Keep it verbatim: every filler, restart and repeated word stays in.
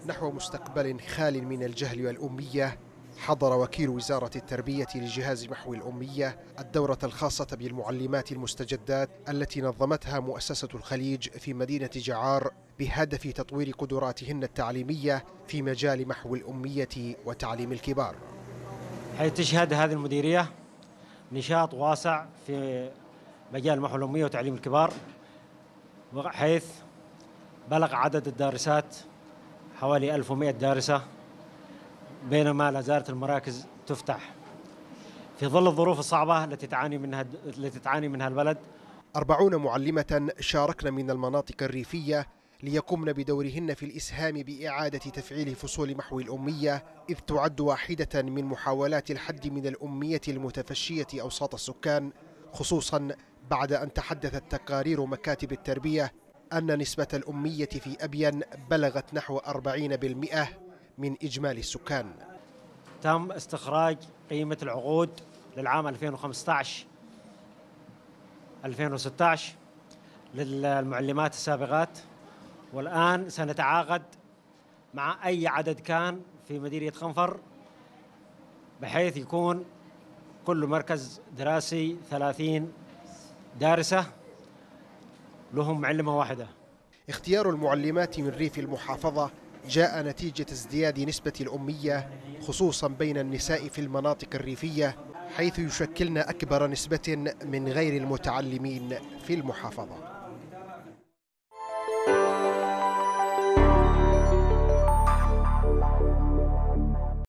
نحو مستقبل خال من الجهل والأمية، حضر وكيل وزارة التربية لجهاز محو الأمية الدورة الخاصة بالمعلمات المستجدات التي نظمتها مؤسسة الخليج في مدينة جعار بهدف تطوير قدراتهن التعليمية في مجال محو الأمية وتعليم الكبار. حيث تشهد هذه المديرية نشاط واسع في مجال محو الأمية وتعليم الكبار، حيث بلغ عدد الدارسات حوالي ألف ومئة دارسة، بينما لا زالت المراكز تفتح في ظل الظروف الصعبة التي تعاني منها التي تعاني منها البلد. أربعون معلمة شاركن من المناطق الريفية ليقومن بدورهن في الإسهام بإعادة تفعيل فصول محو الأمية، إذ تعد واحدة من محاولات الحد من الأمية المتفشية أوساط السكان، خصوصا بعد أن تحدثت تقارير مكاتب التربية أن نسبة الأمية في أبين بلغت نحو أربعين بالمئة من إجمالي السكان. تم استخراج قيمة العقود للعام ألفين وخمسة عشر ألفين وستة عشر للمعلمات السابقات، والآن سنتعاقد مع أي عدد كان في مديرية خنفر بحيث يكون كل مركز دراسي ثلاثين دارسة لهم معلمة واحدة. اختيار المعلمات من ريف المحافظة جاء نتيجة ازدياد نسبة الأمية خصوصا بين النساء في المناطق الريفية، حيث يشكلن أكبر نسبة من غير المتعلمين في المحافظة.